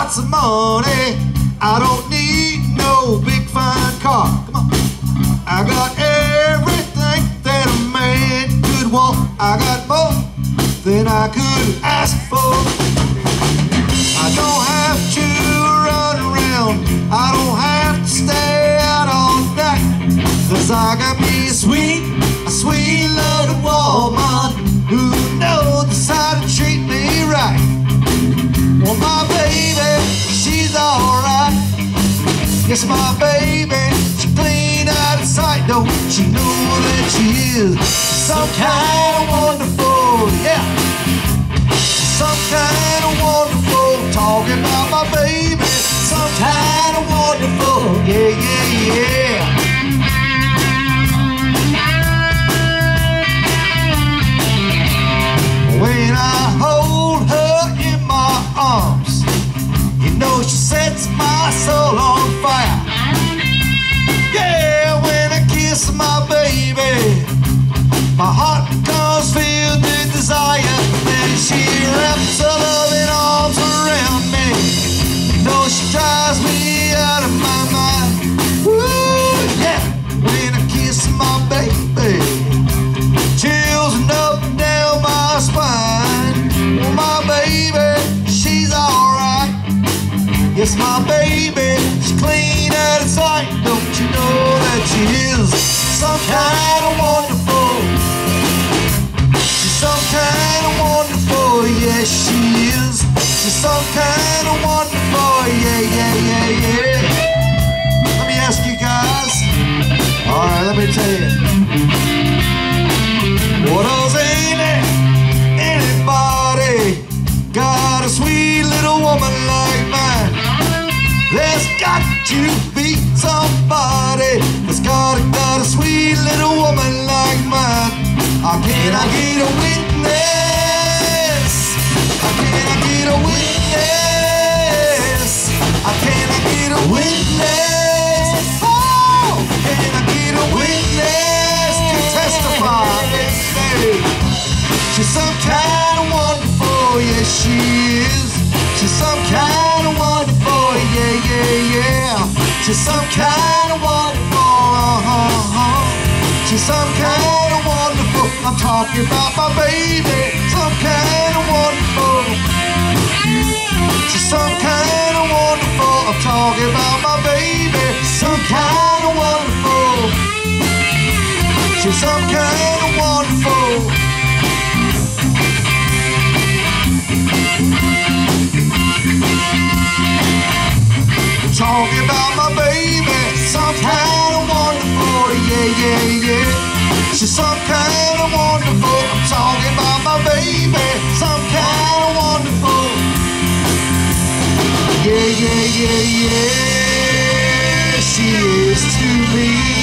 lots of money. I don't need no big fine car. Come on. I got everything that a man could want. I got more than I could ask for. I don't have to run around. I don't have to stay out all night. 'Cause I got me a sweet little woman who knows how to treat me right. Well, my baby, she's alright. Yes, my baby, she's clean out of sight. Don't you know that she is some kind of wonderful, yeah, some kind of wonderful. Talking about my baby, some kind of wonderful, yeah, yeah, yeah. When I hold her in my arms, you know she sets my soul on fire. Yeah, when I kiss my baby, my heart becomes filled with desire. Then she wraps her loving arms around me. You know she drives me out of my mind. Woo, yeah, when I kiss my baby, chills up and down my spine. Well, my baby, she's alright. Yes, my baby, she's clean out of sight. Don't you know that she is some kind of wonderful? She's some kind of wonderful, yes she is. She's some kind of wonderful, yeah, yeah, yeah, yeah. Let me ask you guys, alright, let me tell you. What else ain't there? Anybody got a sweet little woman like mine? There's got to be somebody that's got a sweet little woman like mine. Can I get a witness? Can I get a witness? Can I get a witness? Oh, can I get a witness to testify? She's some kind of wonderful, yes she is. She's some kind of wonderful, yeah, yeah, yeah. She's some kind of wonderful, She's some kind of wonderful. I'm talking about my baby, some kind of wonderful. She's some kind of wonderful. I'm talking about my baby, some kind of wonderful. She's some kind of wonderful. Talking about my baby, some kind of wonderful, yeah, yeah, yeah. She's some kind of wonderful. I'm talking about my baby, some kind of wonderful. Yeah, yeah, yeah, yeah. She is to me.